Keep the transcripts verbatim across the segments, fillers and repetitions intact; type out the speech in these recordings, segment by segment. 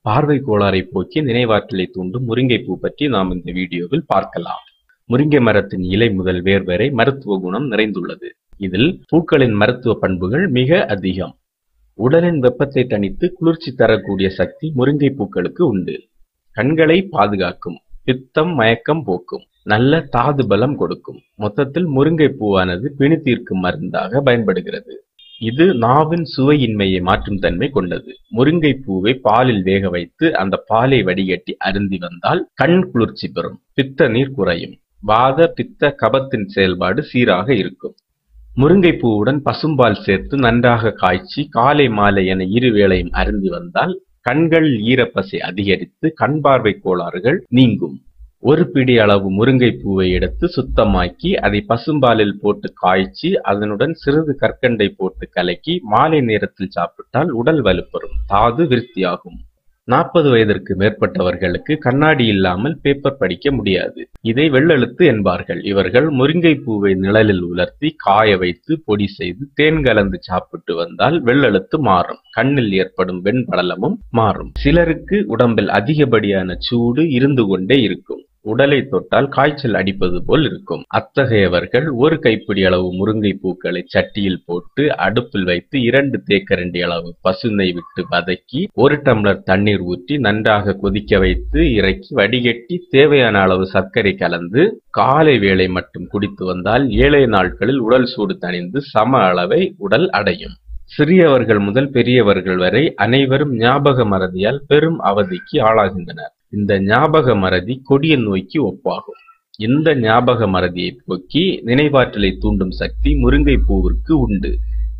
பார்வை கோளாறை போக்கி நினைவாற்றலை தூண்டும் முருங்கைப்பூ பற்றி நாம் இந்த வீடியோவில் பார்க்கலாம். முருங்கை மரத்தின் இலை முதல் வேர் வரை மருத்துவ குணம் நிறைந்துள்ளது. இதில் பூக்களின் மருத்துவ பண்புகள் மிக அதிகம். உடலின் வெப்பத்தை தணித்து குளிர்ச்சி தரக்கூடிய சக்தி முருங்கை பூக்களுக்கு உண்டு. கண்களை பாதுகாக்கும், பித்தம் மயக்கம் போக்கும், நல்ல தாது பலம் கொடுக்கும். மொத்தத்தில் முருங்கை பூவானது பிணி தீர்க்கும் மருந்தாக பயன்படுகிறது. இது நாவின் சுவையின்மையை மாற்றும் தன்மை கொண்டது. முருங்கை பூவை பாலில் வேக வைத்து அந்த பாலை வடிகட்டி அருந்தி வந்தால் கண் குளிர்ச்சி பெறும், பித்த நீர் குறையும், வாத பித்த கபத்தின் செயல்பாடு சீராக இருக்கும். முருங்கை பூவுடன் பசும்பால் சேர்த்து நன்றாக காய்ச்சி காலை மாலை என இருவேளையும் அருந்தி வந்தால் கண்கள் ஈரப்பசை அதிகரித்து கண் பார்வை கோளாறுகள் நீங்கும். ஒரு பிடி அளவு முருங்கை பூவை எடுத்து சுத்தமாக்கி அதை பசும்பாலில் போட்டு காய்ச்சி அதனுடன் சிறிது கற்கண்டை போட்டு கலக்கி மாலை நேரத்தில் சாப்பிட்டால் உடல் வலுப்பெறும், தாது விருத்தியாகும். நாற்பது வயதிற்கு மேற்பட்டவர்களுக்கு கண்ணாடி இல்லாமல் பேப்பர் படிக்க முடியாது. இதை வெள்ளெழுத்து என்பார்கள். இவர்கள் முருங்கை பூவை நிழலில் உலர்த்தி காய வைத்து பொடி செய்து தேன் கலந்து சாப்பிட்டு வந்தால் வெள்ளெழுத்து மாறும், கண்ணில் ஏற்படும் வெண்படலமும் மாறும். சிலருக்கு உடம்பில் அதிகப்படியான சூடு இருந்து கொண்டே இருக்கும். உடலை தொட்டால் காய்ச்சல் அடிப்பது போல் இருக்கும். அத்தகையவர்கள் ஒரு கைப்பிடி அளவு முருங்கை பூக்களை சட்டியில் போட்டு அடுப்பில் வைத்து இரண்டு தேக்கரண்டி அளவு பசுநெய் விட்டு வதக்கி ஒரு டம்ளர் தண்ணீர் ஊற்றி நன்றாக கொதிக்க வைத்து இறக்கி வடிகட்டி தேவையான அளவு சர்க்கரை கலந்து காலை வேளை மட்டும் குடித்து வந்தால் ஏழை நாட்களில் உடல் சூடு தணிந்து சம அளவை உடல் அடையும். சிறியவர்கள் முதல் பெரியவர்கள் வரை அனைவரும் ஞாபக மறதியால் பெரும் அவதிக்கு ஆளாகின்றனர். இந்த ஞாபக மறதி கொடிய நோய்க்கு ஒப்பாகும். இந்த ஞாபக மறதியை போக்கி நினைவாற்றலை தூண்டும் சக்தி முருங்கை பூவிற்கு உண்டு.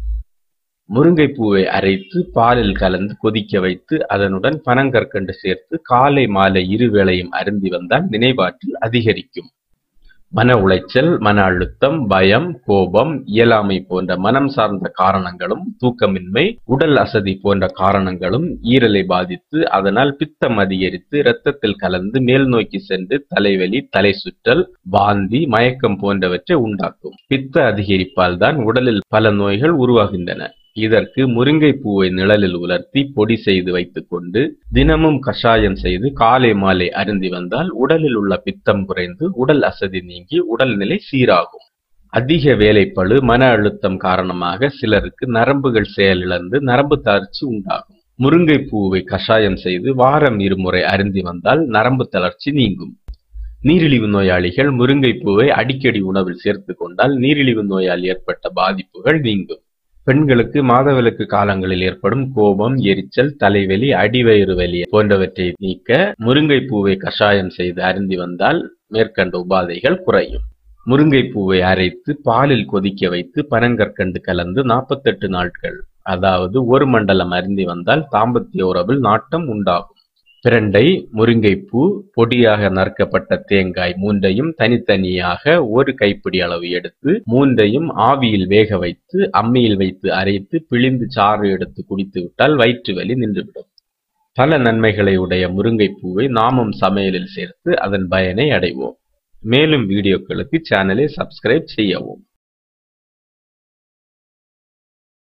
முருங்கை பூவை அரைத்து பாலில் கலந்து கொதிக்க வைத்து அதனுடன் பனங்கற்கண்டு சேர்த்து காலை மாலை இருவேளையும் அருந்தி வந்தால் நினைவாற்றல் அதிகரிக்கும். மன உளைச்சல், மன அழுத்தம், பயம், கோபம், இயலாமை போன்ற மனம் சார்ந்த காரணங்களும், தூக்கமின்மை, உடல் அசதி போன்ற காரணங்களும் ஈரலை பாதித்து அதனால் பித்தம் அதிகரித்து இரத்தத்தில் கலந்து மேல் நோக்கி சென்று தலைவலி, தலை சுற்றல், வாந்தி, மயக்கம் போன்றவற்றை உண்டாக்கும். பித்த அதிகரிப்பால் தான் உடலில் பல நோய்கள் உருவாகின்றன. இதற்கு முருங்கை பூவை நிழலில் உலர்த்தி பொடி செய்து வைத்துக் கொண்டு தினமும் கஷாயம் செய்து காலை மாலை அருந்தி வந்தால் உடலில் உள்ள பித்தம் குறைந்து உடல் அசதி நீங்கி உடல்நிலை சீராகும். அதிக வேலைப்பளு, மன அழுத்தம் காரணமாக சிலருக்கு நரம்புகள் செயலிழந்து நரம்பு தளர்ச்சி உண்டாகும். முருங்கை பூவை கஷாயம் செய்து வாரம் இருமுறை அருந்தி வந்தால் நரம்பு தளர்ச்சி நீங்கும். நீரிழிவு நோயாளிகள் முருங்கை பூவை அடிக்கடி உணவில் சேர்த்து கொண்டால் நீரிழிவு நோயால் ஏற்பட்ட பாதிப்புகள் நீங்கும். பெண்களுக்கு மாதவிலக்கு காலங்களில் ஏற்படும் கோபம், எரிச்சல், தலைவலி, அடிவயிறு வலி போன்றவற்றை நீக்க முருங்கை பூவை கஷாயம் செய்து அருந்தி வந்தால் மேற்கண்ட உபாதைகள் குறையும். முருங்கை பூவை அரைத்து பாலில் கொதிக்க வைத்து பனங்கற்கண்டு கலந்து நாற்பத்தி எட்டு நாட்கள் அதாவது ஒரு மண்டலம் அருந்தி வந்தால் தாம்பத்திய உறவில் நாட்டம் உண்டாகும். பிரண்டை, முருங்கைப்பூ, பொடியாக நறுக்கப்பட்ட தேங்காய் மூன்றையும் தனித்தனியாக ஒரு கைப்பிடி அளவு எடுத்து மூன்றையும் ஆவியில் வேக வைத்து அம்மியில் வைத்து அரைத்து பிழிந்து சாறு எடுத்து குடித்து விட்டால் வயிற்று வலி நின்றுவிடும். பல நன்மைகளை உடைய முருங்கை பூவை நாமும் சமையலில் சேர்த்து அதன் பயனை அடைவோம். மேலும் வீடியோக்களுக்கு சேனலை சப்ஸ்கிரைப் செய்யவும்.